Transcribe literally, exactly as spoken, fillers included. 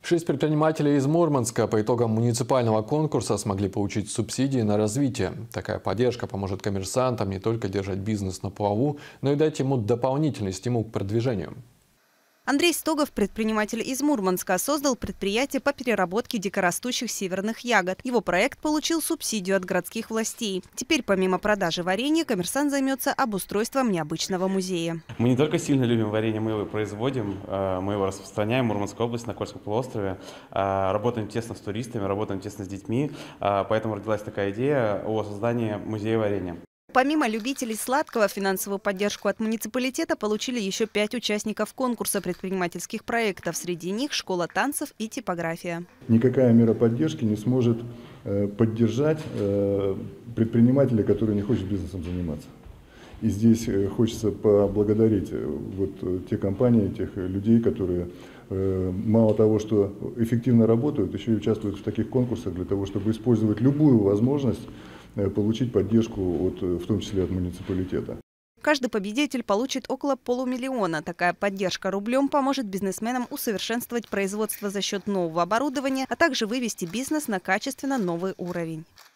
Шесть предпринимателей из Мурманска по итогам муниципального конкурса смогли получить субсидии на развитие. Такая поддержка поможет коммерсантам не только держать бизнес на плаву, но и дать ему дополнительный стимул к продвижению. Андрей Стогов, предприниматель из Мурманска, создал предприятие по переработке дикорастущих северных ягод. Его проект получил субсидию от городских властей. Теперь, помимо продажи варенья, коммерсант займется обустройством необычного музея. Мы не только сильно любим варенье, мы его производим, мы его распространяем в Мурманской области, на Кольском полуострове. Работаем тесно с туристами, работаем тесно с детьми. Поэтому родилась такая идея о создании музея варенья. Помимо любителей сладкого, финансовую поддержку от муниципалитета получили еще пять участников конкурса предпринимательских проектов. Среди них школа танцев и типография. Никакая мера поддержки не сможет поддержать предпринимателя, который не хочет бизнесом заниматься. И здесь хочется поблагодарить вот те компании, тех людей, которые мало того, что эффективно работают, еще и участвуют в таких конкурсах для того, чтобы использовать любую возможность получить поддержку, от, в том числе от муниципалитета. Каждый победитель получит около полумиллиона. Такая поддержка рублем поможет бизнесменам усовершенствовать производство за счет нового оборудования, а также вывести бизнес на качественно новый уровень.